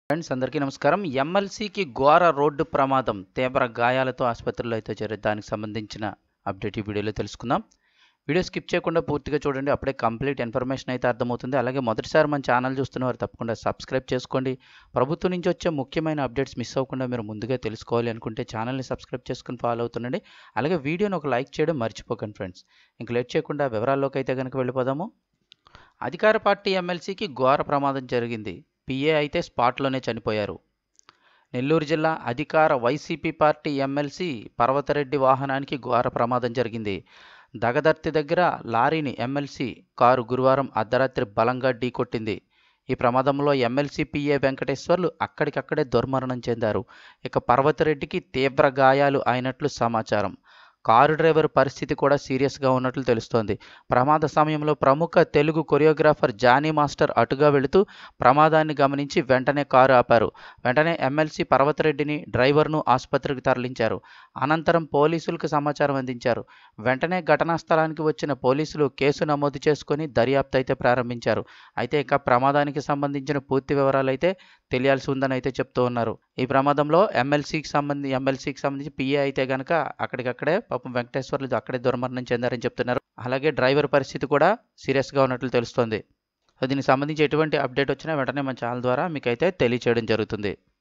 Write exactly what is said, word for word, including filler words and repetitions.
Friends అందరికీ నమస్కారం. ఎమ్మెల్సీకి ఘోర రోడ్డు ప్రమాదం, తీవ్ర గాయాలతో ఆసుపత్రిలో అయితే చేరారు. దానికి సంబంధించిన అప్డేట్ ఈ వీడియోలో తెలుసుకుందాం. వీడియో స్కిప్ చేయకుండా పూర్తిగా చూడండి, అప్పుడే కంప్లీట్ ఇన్ఫర్మేషన్ అయితే అర్థమవుతుంది. అలాగే మొదటిసారి మన ఛానల్ చూస్తున్నవారు తప్పకుండా సబ్స్క్రైబ్ చేసుకోండి. ప్రభుత్వం నుంచి వచ్చే ముఖ్యమైన అప్డేట్స్ మిస్ అవ్వకుండా మీరు ముందుగా తెలుసుకోవాలి అనుకుంటే ఛానల్ని సబ్స్క్రైబ్ చేసుకుని ఫాలో అవుతుండండి. అలాగే వీడియోని ఒక లైక్ చేయడం మర్చిపోకండి ఫ్రెండ్స్. ఇంక లేట్ చేయకుండా వివరాల్లోకి అయితే కనుక వెళ్ళిపోదాము. అధికార పార్టీ ఎమ్మెల్సీకి ఘోర ప్రమాదం జరిగింది. పిఏ అయితే స్పాట్లోనే చనిపోయారు. నెల్లూరు జిల్లా అధికార వైసీపీ పార్టీ ఎమ్మెల్సీ పర్వతరెడ్డి వాహనానికి ఘోర ప్రమాదం జరిగింది. దగదర్తి దగ్గర లారీని ఎమ్మెల్సీ కారు గురువారం అర్ధరాత్రి బలంగా ఢీకొట్టింది. ఈ ప్రమాదంలో ఎమ్మెల్సీ పిఏ వెంకటేశ్వర్లు అక్కడికక్కడే దుర్మరణం చెందారు. ఇక పర్వతరెడ్డికి తీవ్ర గాయాలు అయినట్లు సమాచారం. కారు డ్రైవర్ పరిస్థితి కూడా సీరియస్గా ఉన్నట్లు తెలుస్తోంది. ప్రమాద సమయంలో ప్రముఖ తెలుగు కొరియోగ్రాఫర్ జానీ మాస్టర్ అటుగా వెళుతూ ప్రమాదాన్ని గమనించి వెంటనే కారు ఆపారు. వెంటనే ఎమ్మెల్సీ పర్వతరెడ్డిని, డ్రైవర్ను ఆసుపత్రికి తరలించారు. అనంతరం పోలీసులకు సమాచారం అందించారు. వెంటనే ఘటనా స్థలానికి వచ్చిన పోలీసులు కేసు నమోదు చేసుకుని దర్యాప్తు అయితే ప్రారంభించారు. అయితే ఇక ప్రమాదానికి సంబంధించిన పూర్తి వివరాలు అయితే తెలియాల్సి ఉందని అయితే చెప్తూ ఉన్నారు. ఈ ప్రమాదంలో ఎమ్మెల్సీకి సంబంధించి ఎమ్మెల్సీకి సంబంధించి పిఏ అయితే కనుక అక్కడికక్కడే పాపం వెంకటేశ్వర్లు అక్కడే దుర్మరణం చెందారని చెప్తున్నారు. అలాగే డ్రైవర్ పరిస్థితి కూడా సీరియస్గా ఉన్నట్లు తెలుస్తోంది. సో దీనికి సంబంధించి ఎటువంటి అప్డేట్ వచ్చినా వెంటనే మన ఛానల్ ద్వారా మీకైతే తెలియచేయడం జరుగుతుంది.